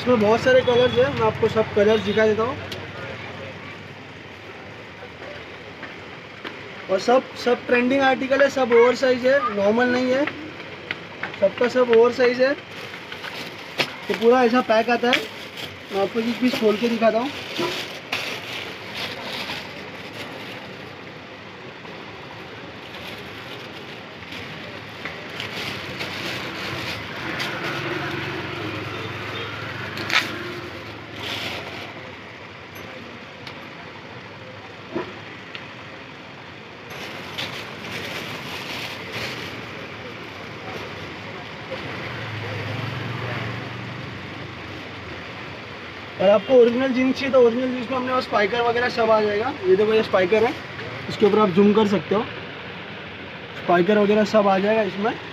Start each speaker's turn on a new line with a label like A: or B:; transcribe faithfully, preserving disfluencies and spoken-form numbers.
A: इसमें बहुत सारे कलर्स हैं, मैं आपको सब कलर्स दिखा देता हूँ। और सब सब ट्रेंडिंग आर्टिकल है, सब ओवर साइज है, नॉर्मल नहीं है, सबका सब ओवर साइज है। तो पूरा ऐसा पैक आता है। मैं आपको एक पीस खोल के दिखाता हूँ। और आपको ओरिजिनल जीन्स चाहिए तो ओरिजिनल जीन्स में अपने पास स्पाइकर वगैरह सब आ जाएगा। ये देखो ये स्पाइकर है, इसके ऊपर आप जूम कर सकते हो, स्पाइकर वगैरह सब आ जाएगा इसमें।